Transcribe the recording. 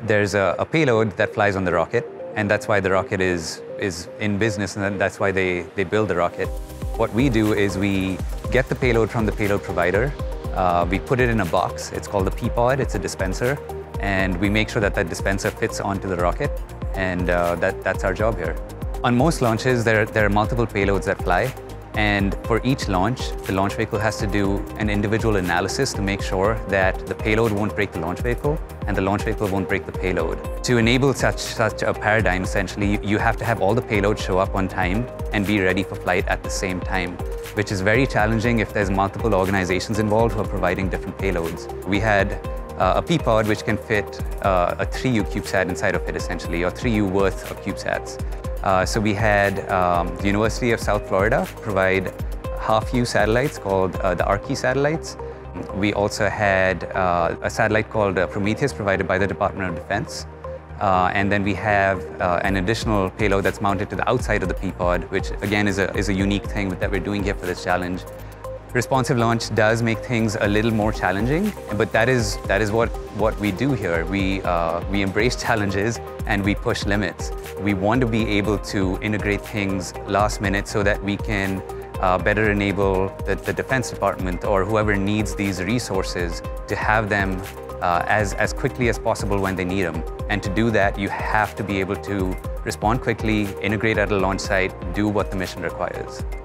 there's a payload that flies on the rocket, and that's why the rocket is in business, and that's why they build the rocket. What we do is we get the payload from the payload provider, we put it in a box. It's called the P-pod, it's a dispenser, and we make sure that that dispenser fits onto the rocket, and that's our job here. On most launches, there are multiple payloads that fly, and for each launch, the launch vehicle has to do an individual analysis to make sure that the payload won't break the launch vehicle and the launch vehicle won't break the payload. To enable such a paradigm, essentially, you have to have all the payloads show up on time and be ready for flight at the same time, which is very challenging if there's multiple organizations involved who are providing different payloads. We had a P-pod which can fit a 3U CubeSat inside of it, essentially, or 3U worth of CubeSats. So we had the University of South Florida provide half-U satellites called the ARCI satellites. We also had a satellite called Prometheus provided by the Department of Defense. And then we have an additional payload that's mounted to the outside of the P-pod, which again is a unique thing that we're doing here for this challenge. Responsive launch does make things a little more challenging, but that is what we do here. We embrace challenges and we push limits. We want to be able to integrate things last minute so that we can better enable the Defense Department or whoever needs these resources to have them as quickly as possible when they need them. And to do that, you have to be able to respond quickly, integrate at a launch site, do what the mission requires.